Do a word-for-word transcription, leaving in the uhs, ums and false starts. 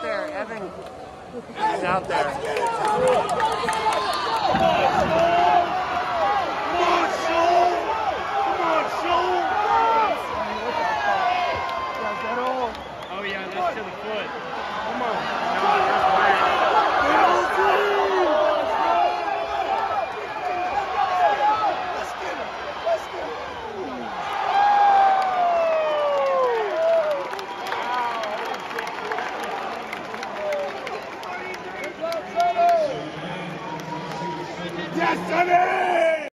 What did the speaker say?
there, Evan. He's out there. Oh yeah, that's to the foot. Come on. Yes, Sonny!